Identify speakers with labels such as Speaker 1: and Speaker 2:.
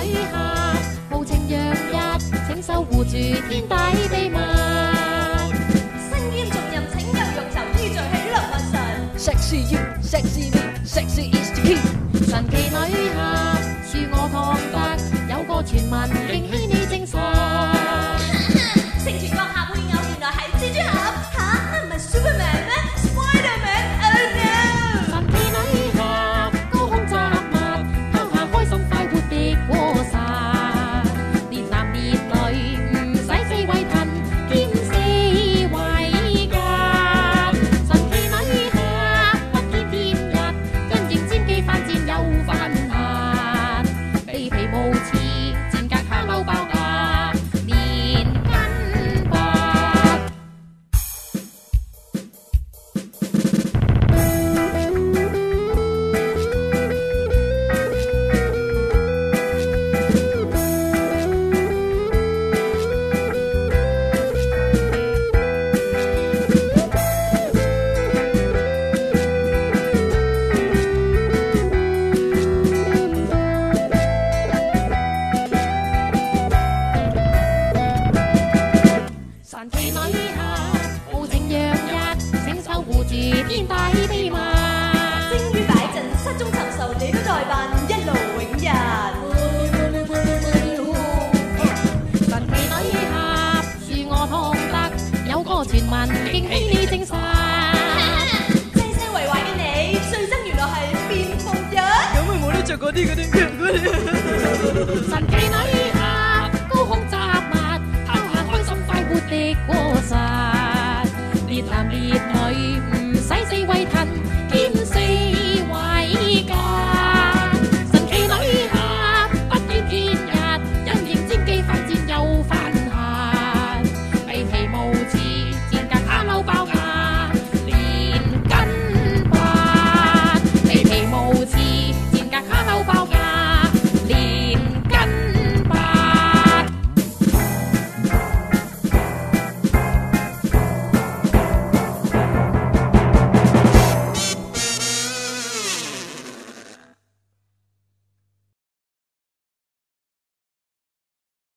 Speaker 1: 女俠，無情洋溢，請守護住天底秘密。
Speaker 2: 聲劍重任拯救欲囚，於罪喺靈魂上。
Speaker 3: Sexy you, sexy me, sexy is the key。
Speaker 1: 神奇女俠，恕我唐突，有個傳聞勁希你證實。
Speaker 2: 成全閣下配偶原來係蜘蛛俠，嚇唔係 Superman 咩 ？Spiderman，Oh no！
Speaker 1: 神奇女俠，高空雜物，拋下開心快活的果實，烈男烈女唔使四圍騰，兼四圍夾。神奇女俠，不見天日，因應戰機犯賤又犯難，地皮無刺，戰格下溜爆格，連根拔。神奇女俠，無情洋溢，請守護住天底秘密。
Speaker 2: 精於擺陣，失蹤尋仇你都代辦，一勞永逸。
Speaker 1: 神奇女俠，恕我唐突，有個傳聞勁希你證實。
Speaker 2: 聲聲為壞嘅你，最憎原來係蝙蝠人。
Speaker 3: 咁咪冇得着嗰啲。
Speaker 1: 神奇